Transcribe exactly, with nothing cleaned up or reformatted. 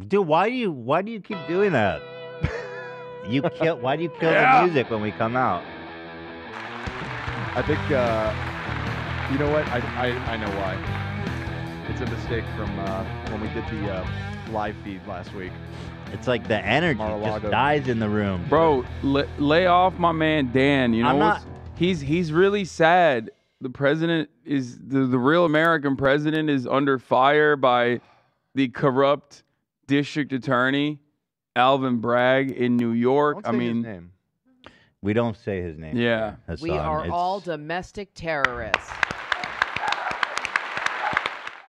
Dude, why do you why do you keep doing that? You kill. Why do you kill Yeah. the music when we come out? I think, uh, you know what? I, I, I know why. It's a mistake from uh, when we did the uh, live feed last week. It's like the energy Mar-a-Lago. just dies in the room. Bro, la- lay off my man Dan. You know I'm what's, not- he's he's really sad. The president is the, the real American president is under fire by the corrupt district attorney Alvin Bragg in New York. Don't I say his mean, name. We don't say his name. Yeah. Hassan. We are It's- all domestic terrorists.